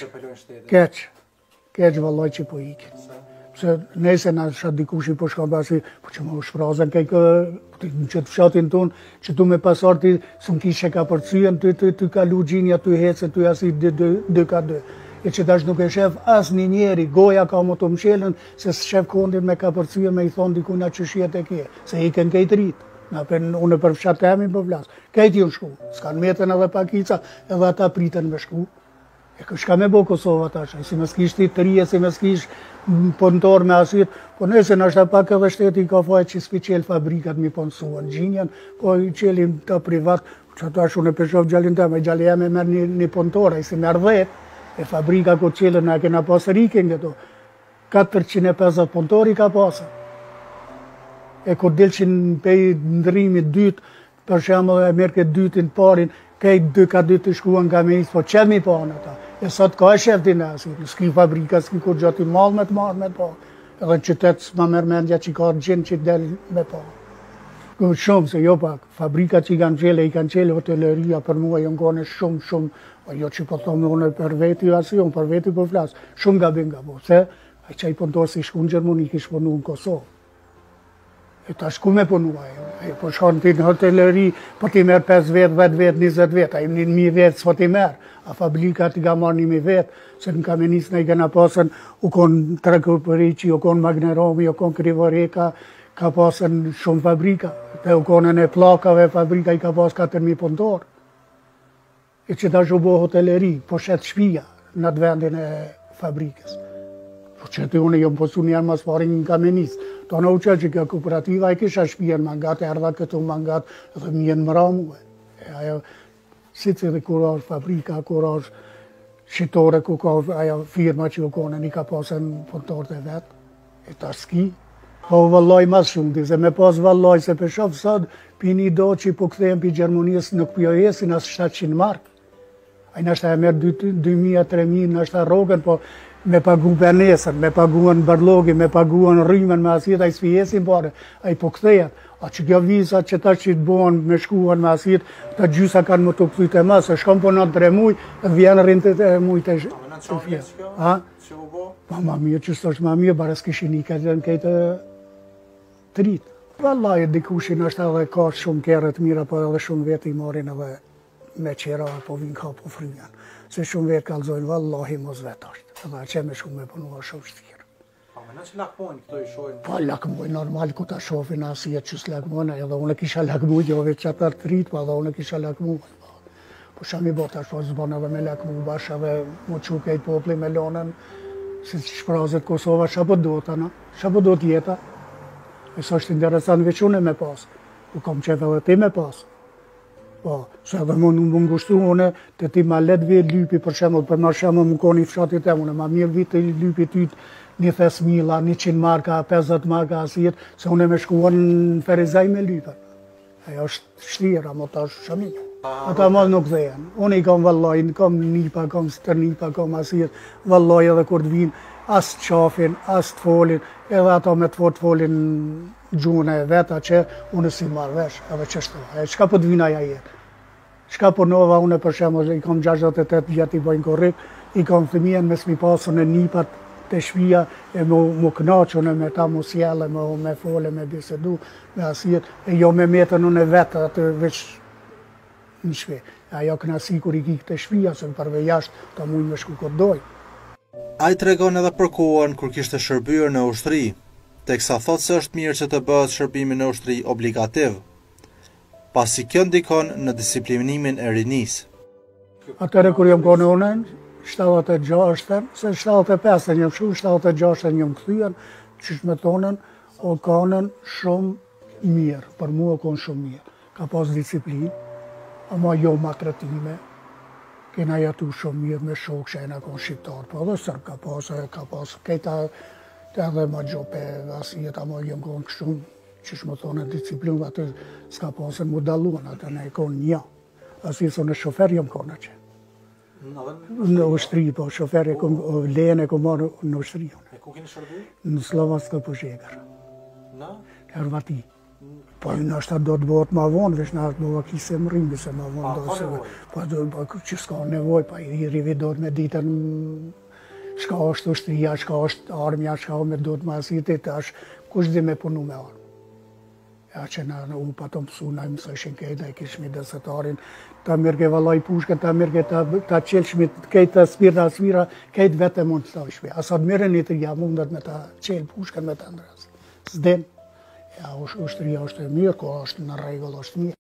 që pëllojnë shtetin? Keq vallaj që po iki. Pse nese na shat dikush i po shkon basi, po që më shprazën kej në qëtë fshatin tonë, që tu me pasarti, së më kishe ka përcyen, ty kalu gjinja, ty hecë, ty asi 2-2. E që tash nuk e shef as një njeri, goja ka më të mshelën, se së shef kondin me ka përcyen me i thonë dikuna që shjet e kje, se i ken kejt rritë. Unë për fshat temi për vlasë. Kejt ju në shku, s'kan metën edhe pakica, edhe ata pritën me shku. E shka me bo Kosova tash, si me s'kish ti të rije, si me s'kish punëtor me asit, po nëse në është pak edhe shteti ka fajt që s'pi qelë fabrikat mi ponsuan gjinjen, po i qelin të privat, që tash unë e peshof gjallin të me gjalli jam e merë një punëtor, i si merë 10, e fabrika ku qelën e kena pasë rikin këto, 450 punëtori ka pasë. E kur dilqin pej ndërimit dytë, për shemë e merë këtë dytin parin, kejt 2 të shkuan nga me isë, po që mi pa në ta. E sot ka e shefti në asit, s'ki fabrika, s'ki kur gjati malë me të marrë me të pa. Edhe në qytet s'ma mërë mendja që ka gjenë që del me pa. Shumë, se jo pak, fabrika që i kanë qele hotelleria për mua, jo ngone shumë, jo që po thomë unë për veti asi, unë për veti për flasë, shumë gabim nga bo, se a që i punëtor si shku në Gjermoni, kish punu në Kosovë. E ta shku me punua, po shkonë ti në hotelleri, po ti merë 5 vetë, 10 vetë, 20 vetë, a i 1.000 vetë s'po ti merë, a fabrika ti ka marë 1.000 vetë, se në Kamenis në i kena pasën, u konë Trekopëriqi, u konë Magneromi, u konë Krivoreka, ka pasën shumë fabrika, dhe u konën e plakave fabrika i ka pasë 4.000 punëtor. E që ta shubo hotelleri, po shetë shpia në të vendin e fabrikës. Po që të unë jom posu njerë mas parin në Kamenis. To në uqe që kjo kooperativa i kisha shpia në mangat, e ardha këtu mangat dhe mjenë mëra muhe. Ajo, si që dhe kur është fabrika, kur është shqitore, ku ka ajo firma që u konën i ka pasën punëtorët e vetë, e ta s'ki. Po vëllaj mas shumë, se me pas vëllaj se për shofë sot, pini do që po këthejmë për Gjermonisë nuk për jojesin as 700 mark. A i nështë e merë 2.000, 3.000, nështë e rogën, po me pagu për nesën, me paguën bërlogi, me paguën rrimen me asit, a i s'fijesin pare, a i po këthejet. A që kjo vizat që ta që të bohen me shkuan me asit, ta gjysa kanë më të këthyt e mësë, shkom po në 3 muj, dhe vjenë rrinë të muj të fjetë. A? Pa ma mirë, që s'është ma mirë, bare s'kishin i këtë në këtë të rritë. Vallaj, dikushin është edhe ka shumë kërët mira, po edhe shumë vetë i morin edhe me qera, po vinë ka po frynjan. Se shumë vetë kalzojnë, vallahi mos vetë është. Edhe që me shumë me punua shumë shtirë. Pa me në që lakmojnë këto i shojnë? Pa lakmojnë, normal ku ta shofin asje që s'lakmojnë, edhe unë kisha lakmujnë, jo vetë që atër të rritë, edhe unë kisha lakmujnë. Po shami bo tash, po zbon edhe me lakmu bash edhe mu qukej popli me lonën, si që shprazet Kosova, shapo do të na, shapo do t'jeta. E së është interesant veç une me pas, u kom qetë edhe ti me pas. Po, se edhe më ngushtu une, të ti ma let vjetë lypi për shemull, për ma shemull më koni fshatit e une, ma mirë vitë të lypi tytë 100.000, 100 marka, 50 marka asjet, se une me shkuan në Ferizaj me lypën. Ajo është shtira, mo ta është shaminjo. Ata më nuk dhejën. Unë i kam vallaj, kam nipa, kam stërnipa, kam asjet, vallaj edhe kur të vinë, as të qafin, as të folin, edhe ata me të folin gjune e veta që unë si marrë vesh, edhe që shtu. Qka po të vina ja jetë? Qka po nova unë për shemë, i kam 68 vjetë i bëjnë korrik, i kam fëmijën me s'mi pasën e nipat të shpia, e mu knaqën e me ta mu sjelle, me fole, me bisedu, me asjet, e jo me metën unë e vetë atë veç në shpe. Ajo knasi kur i kikë të shpia, se në përve jashtë ta mujnë me shku këtë doj. A i tregon edhe për kohën kur kishte shërbyer në ushtri, teksa thot se është mirë që të bëhet shërbimi në ushtri obligativ, pasi kjo ndikon në disiplinimin e rinis. Atëre kur jam kone unen, 76, se 75 njëm shu, 76 njëm këthyën, që shme tonën, o kanën shumë mirë, për mua o konë shumë mirë. Ka pas disiplinë, ama jo matretime, kena jetu shumë mirë me shokë që e në konë shqiptarë, po edhe sërë ka pas, këta edhe ma gjope, asijet, ama jem konë shumë, që shme thonë disiplinë, atë s'ka pasën mu daluan, atë ne e konë një. Asisë në shofer jem konë që. Në ushtri, po, shofer e konë, lejën e konë marë në ushtri. E ku keni shërbu? Në Slavaska Pozhegër. Në? Hervati. Po në është do të bëhet ma vonë, veç në atë bëha kise më rrimbi se ma vonë do se... Po që s'ka nevoj, pa i rividot me ditën shka është ushtria, shka është armja, shka me do të masitit, kush di me punu me armë. Ja që në u pa të mësu, na i mësëshin kejt, na i kishmi desetarin, ta mirë ke valaj pushkën, ta mirë ke ta qelshmit, kejt ta spirta, svira, kejt vete mund të shmi. Asat mirë një të ja mundet me ta qelë pushkën me ta ndras. S'den. Ja, ushtria është e mirë, ko është në rregull, është mirë.